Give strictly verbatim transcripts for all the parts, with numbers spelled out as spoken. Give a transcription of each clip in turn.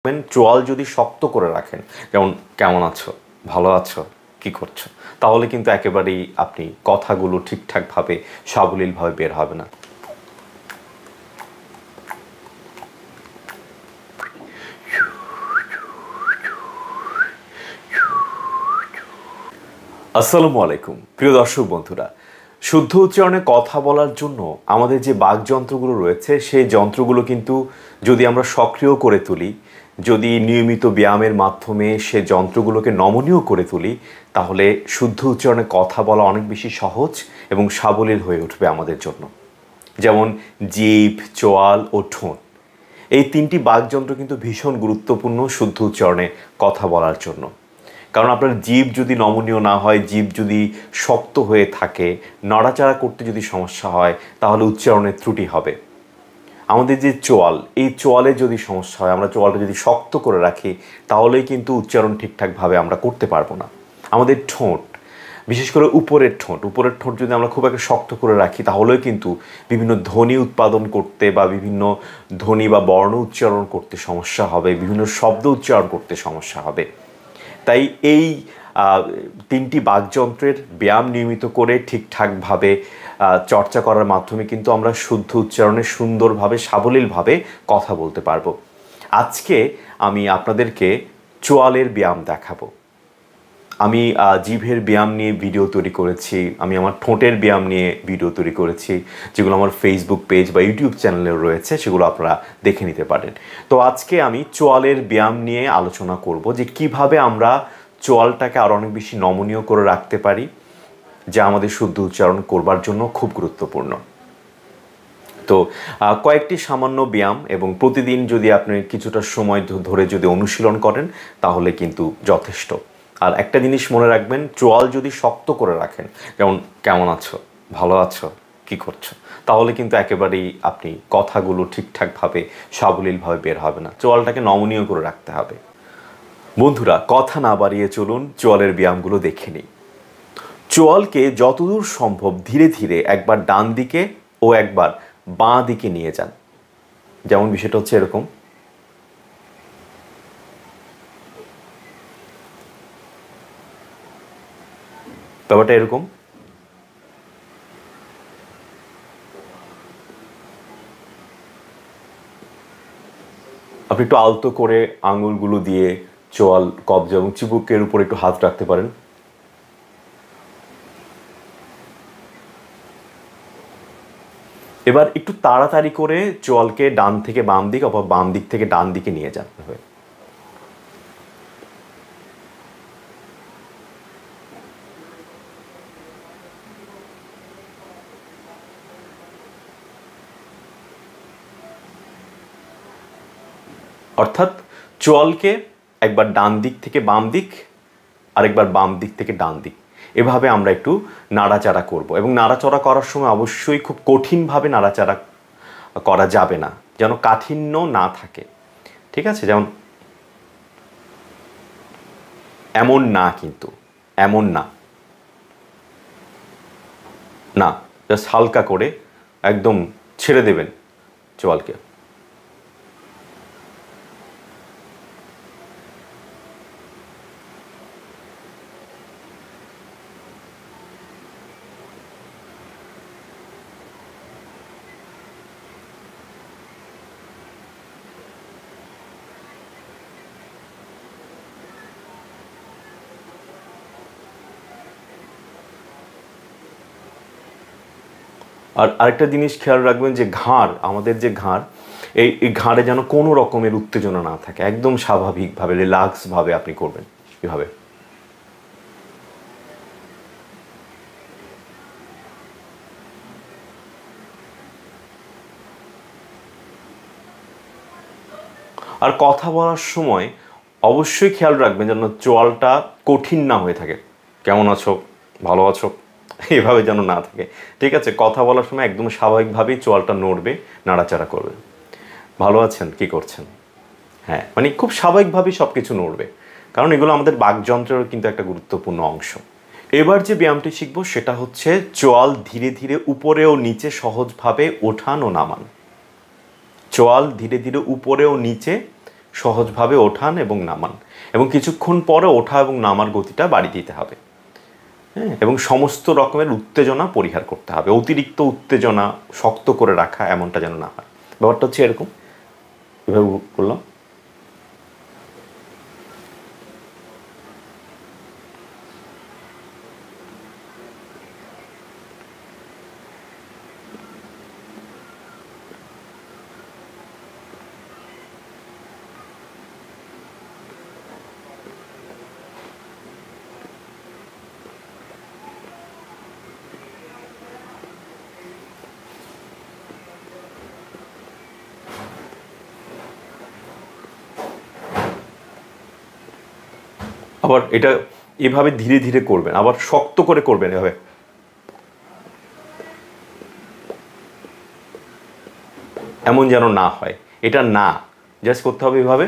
চোয়াল যদি শক্ত করে রাখেন, যেমন কেমন আছো, ভালো আছো, কি করছো, তাহলে কিন্তু একেবারেই আপনি কথাগুলো ঠিকঠাকভাবে সাবলীলভাবে বের হবে না। আসসালামু আলাইকুম প্রিয় দর্শক বন্ধুরা, শুদ্ধ উচ্চারণে কথা বলার জন্য আমাদের যে বাকযন্ত্রগুলো রয়েছে সেই যন্ত্রগুলো কিন্তু যদি আমরা সক্রিয় করে তুলি, যদি নিয়মিত ব্যায়ামের মাধ্যমে সে যন্ত্রগুলোকে নমনীয় করে তুলি, তাহলে শুদ্ধ উচ্চারণে কথা বলা অনেক বেশি সহজ এবং সাবলীল হয়ে উঠবে আমাদের জন্য। যেমন জিভ, চোয়াল ও ঠোঁট, এই তিনটি বাকযন্ত্র কিন্তু ভীষণ গুরুত্বপূর্ণ শুদ্ধ উচ্চারণে কথা বলার জন্য। কারণ আপনার জিভ যদি নমনীয় না হয়, জিভ যদি শক্ত হয়ে থাকে, নড়াচড়া করতে যদি সমস্যা হয়, তাহলে উচ্চারণের ত্রুটি হবে। আমাদের যে চোয়াল, এই চোয়ালে যদি সমস্যা হয়, আমরা চোয়ালটা যদি শক্ত করে রাখি, তাহলেই কিন্তু উচ্চারণ ঠিকঠাকভাবে আমরা করতে পারবো না। আমাদের ঠোঁট, বিশেষ করে উপরের ঠোঁট উপরের ঠোঁট যদি আমরা খুব একটা শক্ত করে রাখি, তাহলেও কিন্তু বিভিন্ন ধ্বনি উৎপাদন করতে বা বিভিন্ন ধ্বনি বা বর্ণ উচ্চারণ করতে সমস্যা হবে, বিভিন্ন শব্দ উচ্চারণ করতে সমস্যা হবে। তাই এই তিনটি বাকযন্ত্রের ব্যায়াম নিয়মিত করে ঠিকঠাকভাবে চর্চা করার মাধ্যমে কিন্তু আমরা শুদ্ধ উচ্চারণে সুন্দরভাবে সাবলীলভাবে কথা বলতে পারবো। আজকে আমি আপনাদেরকে চোয়ালের ব্যায়াম দেখাবো। আমি জিভের ব্যায়াম নিয়ে ভিডিও তৈরি করেছি, আমি আমার ঠোঁটের ব্যায়াম নিয়ে ভিডিও তৈরি করেছি, যেগুলো আমার ফেসবুক পেজ বা ইউটিউব চ্যানেলে রয়েছে, সেগুলো আপনারা দেখে নিতে পারেন। তো আজকে আমি চোয়ালের ব্যায়াম নিয়ে আলোচনা করব যে কিভাবে আমরা চোয়ালটাকে আরও অনেক বেশি নমনীয় করে রাখতে পারি, যা আমাদের শুদ্ধ উচ্চারণ করবার জন্য খুব গুরুত্বপূর্ণ। তো কয়েকটি সামান্য ব্যায়াম এবং প্রতিদিন যদি আপনি কিছুটা সময় ধরে যদি অনুশীলন করেন, তাহলে কিন্তু যথেষ্ট। আর একটা জিনিস মনে রাখবেন, চোয়াল যদি শক্ত করে রাখেন, যেমন কেমন আছো, ভালো আছো, কি করছো, তাহলে কিন্তু একেবারেই আপনি কথাগুলো ঠিকঠাকভাবে সাবলীলভাবে বের হবে না। চোয়ালটাকে নমনীয় করে রাখতে হবে। বন্ধুরা, কথা না বাড়িয়ে চলুন চোয়ালের ব্যায়ামগুলো দেখে নিই। চোয়ালকে যতদূর সম্ভব ধীরে ধীরে একবার ডান দিকে ও একবার বাঁ দিকে নিয়ে যান। যেমন বিষয়টা হচ্ছে এরকম, ব্যাপারটা এরকম। আপনি একটু আলতো করে আঙুলগুলো দিয়ে চোয়াল কবজা এবং চিবুকের উপর একটু হাত রাখতে পারেন। এবার একটু তাড়াতাড়ি করে চোয়ালকে ডান থেকে বাম দিক অথবা বাম দিক থেকে ডান দিকে নিয়ে যান। অর্থাৎ চোয়ালকে একবার ডান দিক থেকে বাম দিক, আরেকবার বাম দিক থেকে ডান দিক, এভাবে আমরা একটু নাড়াচাড়া করব। এবং নাড়াচাড়া করার সময় অবশ্যই খুব কঠিনভাবে নাড়াচাড়া করা যাবে না, যেন কাঠিন্য না থাকে, ঠিক আছে? যেমন এমন না, কিন্তু এমন না, না, জাস্ট হালকা করে একদম ছেড়ে দেবেন চোয়ালকে। আর আরেকটা জিনিস খেয়াল রাখবেন যে ঘাড়, আমাদের যে ঘাড়, এই এই ঘাড়ে যেন কোনো রকমের উত্তেজনা না থাকে, একদম স্বাভাবিকভাবে রিল্যাক্সভাবে আপনি করবেন এভাবে। আর কথা বলার সময় অবশ্যই খেয়াল রাখবেন যেন চোয়ালটা কঠিন না হয়ে থাকে। কেমন আছো, ভালো আছো, এভাবে যেন না থাকে, ঠিক আছে? কথা বলার সময় একদম স্বাভাবিকভাবেই চোয়ালটা নড়বে, নাড়াচাড়া করবে। ভালো আছেন, কি করছেন, হ্যাঁ, মানে খুব স্বাভাবিকভাবেই সব কিছু নড়বে, কারণ এগুলো আমাদের বাকযন্ত্রের কিন্তু একটা গুরুত্বপূর্ণ অংশ। এবার যে ব্যায়ামটি শিখব সেটা হচ্ছে চোয়াল ধীরে ধীরে উপরে ও নিচে সহজভাবে ওঠান ও নামান। চোয়াল ধীরে ধীরে উপরে ও নিচে সহজভাবে ওঠান এবং নামান, এবং কিছুক্ষণ পরে ওঠা এবং নামার গতিটা বাড়িয়ে দিতে হবে। হ্যাঁ, এবং সমস্ত রকমের উত্তেজনা পরিহার করতে হবে। অতিরিক্ত উত্তেজনা, শক্ত করে রাখা, এমনটা যেন না হয়। ব্যাপারটা হচ্ছে এরকম, এভাবে বললাম। আবার এটা এভাবে ধীরে ধীরে করবেন, আবার শক্ত করে করবেন এভাবে। এমন যেন না হয়, এটা না, জাস্ট করতে হবে এভাবে।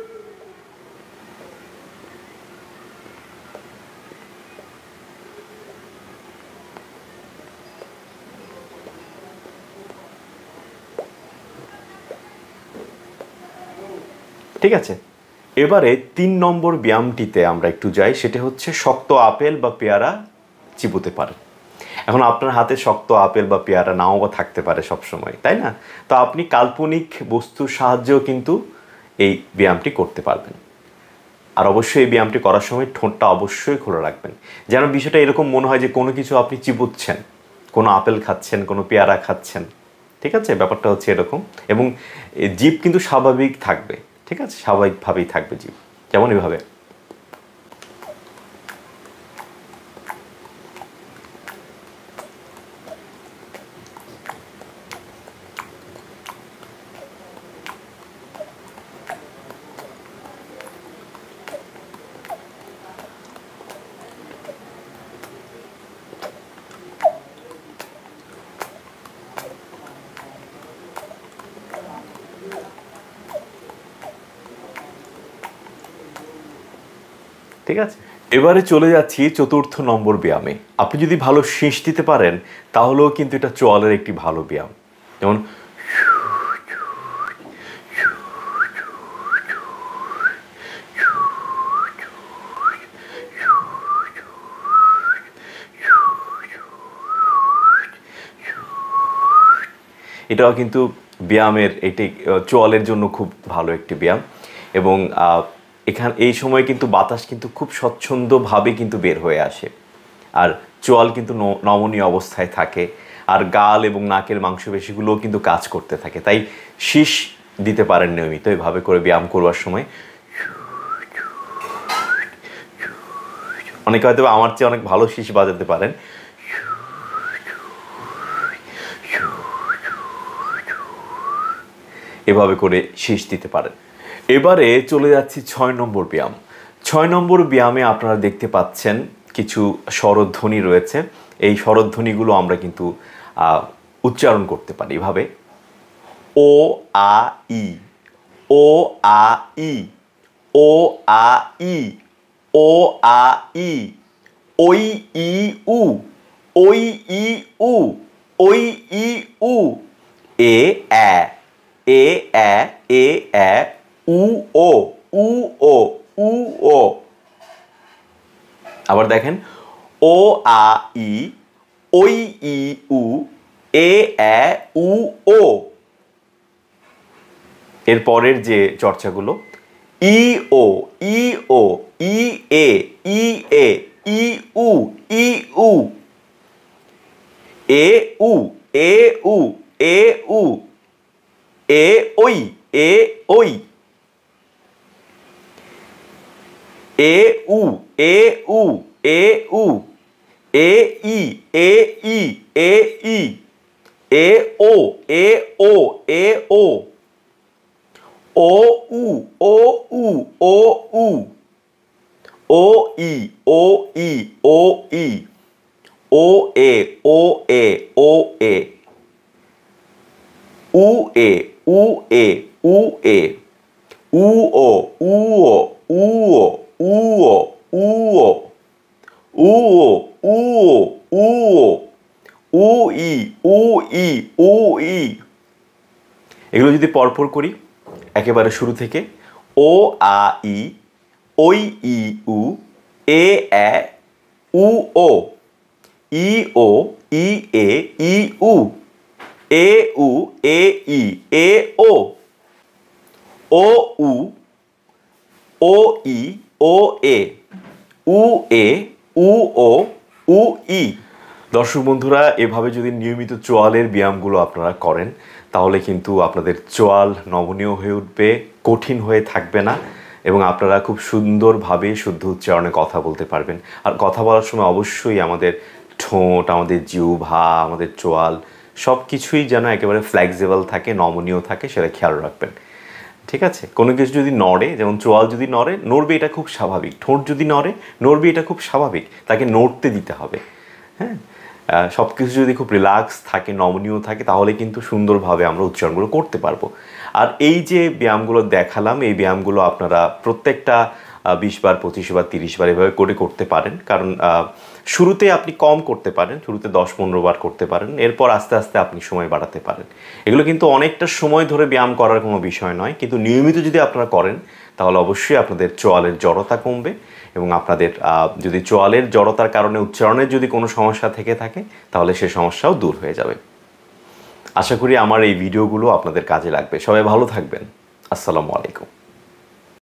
ঠিক আছে, এবারে তিন নম্বর ব্যায়ামটিতে আমরা একটু যাই, সেটা হচ্ছে শক্ত আপেল বা পেয়ারা চিবোতে পারে। এখন আপনার হাতে শক্ত আপেল বা পেয়ারা নাও বা থাকতে পারে সবসময়, তাই না? তো আপনি কাল্পনিক বস্তুর সাহায্যেও কিন্তু এই ব্যায়ামটি করতে পারবেন। আর অবশ্যই এই ব্যায়ামটি করার সময় ঠোঁটটা অবশ্যই খোলা রাখবেন, যেন বিষয়টা এরকম মনে হয় যে কোনো কিছু আপনি চিবুচ্ছেন, কোনো আপেল খাচ্ছেন, কোনো পেয়ারা খাচ্ছেন। ঠিক আছে, ব্যাপারটা হচ্ছে এরকম। এবং জিভ কিন্তু স্বাভাবিক থাকবে, ঠিক আছে, স্বাভাবিকভাবেই থাকবে জিভ, যেমন এভাবে। ঠিক আছে, এবারে চলে যাচ্ছি চতুর্থ নম্বর ব্যায়ামে। আপনি যদি ভালো শীষ দিতে পারেন তাহলেও কিন্তু এটা চোয়ালের একটি ভালো ব্যায়াম। যেমন এটাও কিন্তু ব্যায়ামের, এটি চোয়ালের জন্য খুব ভালো একটি ব্যায়াম। এবং এখান এই সময় কিন্তু বাতাস কিন্তু খুব স্বচ্ছন্দভাবে কিন্তু বের হয়ে আসে, আর চোয়াল কিন্তু নমনীয় অবস্থায় থাকে, আর গাল এবং নাকের মাংসপেশিগুলোও কিন্তু কাজ করতে থাকে। তাই শীষ দিতে পারেন নিয়মিত এভাবে করে ব্যায়াম করবার সময়। অনেকে হয়তো আমার চেয়ে অনেক ভালো শীষ বাজাতে পারেন। এভাবে করে শীষ দিতে পারেন। এবারে চলে যাচ্ছি ছয় নম্বর ব্যায়াম। ছয় নম্বর ব্যায়ামে আপনারা দেখতে পাচ্ছেন কিছু স্বরধ্বনি রয়েছে। এই স্বরধ্বনিগুলো আমরা কিন্তু উচ্চারণ করতে পারি এভাবে: ও আ ই, ও আ ই, ও আ ই, ও আ ই, ওই ই উ, ওই ই উ, ওই ই উ, এ এ, এ এ, এ এ, উ ও, উ ও, উ ও। আবার দেখেন: ও আ ই, ওই ই উ, এ এ, উ ও। এর পরের যে চর্চাগুলো: ই ও, ই ও, ই এ, ই এ, ই উ, ই উ, এ উ, এ উ, এ উ, এ ওই, এ ওই, এ উ, এ উ, এ উ, এ ই, এ ই, এ ই, এ ও, এ ও, এ ও, ও উ, ও উ, ও উ, ও ই, ও ই, ও ই, ও এ, ও এ, ও এ, উ এ, উ এ, উ এ, উ ও, উ ও, উ ও, উ ও, উ ও, উ ও, উ ও, উ ও, উ ই, উ ই, উ ই। এগুলো যদি পরপর করি একেবারে শুরু থেকে: ও ও আ ই, ওই ই উ, এ এ, উ ও, ই ও, ই এ, ই উ, এ উ, এ ই, এ ও, ও উ, ও ই, ও এ, উ এ, উ ও, উ ই। দর্শক বন্ধুরা, এভাবে যদি নিয়মিত চোয়ালের ব্যায়ামগুলো আপনারা করেন তাহলে কিন্তু আপনাদের চোয়াল নমনীয় হয়ে উঠবে, কঠিন হয়ে থাকবে না এবং আপনারা খুব সুন্দরভাবে শুদ্ধ উচ্চারণে কথা বলতে পারবেন। আর কথা বলার সময় অবশ্যই আমাদের ঠোঁট, আমাদের জিহ্বা, আমাদের চোয়াল সব কিছুই যেন একেবারে ফ্লেক্সিবল থাকে, নমনীয় থাকে, সেটা খেয়াল রাখবেন। ঠিক আছে? কোনো কিছু যদি নড়ে, যেমন চোয়াল যদি নড়ে, নড়বে, এটা খুব স্বাভাবিক। ঠোঁট যদি নড়ে, নড়বে, এটা খুব স্বাভাবিক। তাকে নড়তে দিতে হবে। হ্যাঁ, সব কিছু যদি খুব রিল্যাক্স থাকে, নমনীয় থাকে, তাহলে কিন্তু সুন্দরভাবে আমরা উচ্চারণগুলো করতে পারবো। আর এই যে ব্যায়ামগুলো দেখালাম, এই ব্যায়ামগুলো আপনারা প্রত্যেকটা বিশ বার, পঁচিশ বার, তিরিশ বার এভাবে করে করতে পারেন। কারণ শুরুতে আপনি কম করতে পারেন, শুরুতে দশ পনেরো বার করতে পারেন, এরপর আস্তে আস্তে আপনি সময় বাড়াতে পারেন। এগুলো কিন্তু অনেকটা সময় ধরে ব্যায়াম করার কোনো বিষয় নয়, কিন্তু নিয়মিত যদি আপনারা করেন তাহলে অবশ্যই আপনাদের চোয়ালের জড়তা কমবে এবং আপনাদের যদি চোয়ালের জড়তার কারণে উচ্চারণের যদি কোনো সমস্যা থেকে থাকে তাহলে সে সমস্যাও দূর হয়ে যাবে। আশা করি আমার এই ভিডিওগুলো আপনাদের কাজে লাগবে। সবাই ভালো থাকবেন। আসসালামু আলাইকুম।